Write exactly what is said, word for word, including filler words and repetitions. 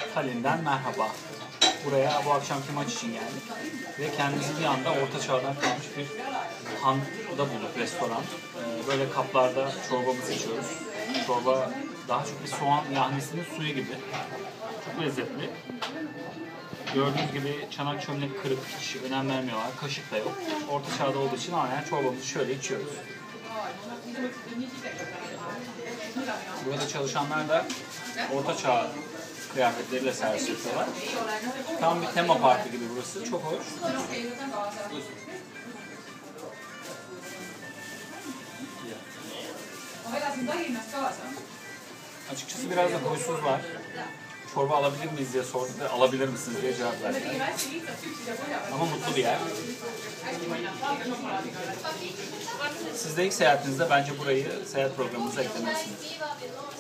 Tallinn'den merhaba. Buraya bu akşamki maç için geldik. Ve kendimizi bir anda orta çağdan kalmış bir handa bulduk, restoran. Ee, böyle kaplarda çorbamızı içiyoruz. Çorba daha çok bir soğan yahnisinin suyu gibi. Çok lezzetli. Gördüğünüz gibi çanak çömlek kırık, hiç önem vermiyorlar. Kaşık da yok. Orta çağda olduğu için aynen çorbamızı şöyle içiyoruz. Burada çalışanlar da orta çağ kıyafetleriyle servis yapıyorlar. Tam bir tema parkı gibi burası. Çok hoş. Açıkçası biraz da huysuzlar. Çorba alabilir miyiz diye sorduk ve alabilir misiniz diye cevap verdiler. Ama mutlu bir yer. Siz de ilk seyahatinizde bence burayı seyahat programınıza eklemelisiniz.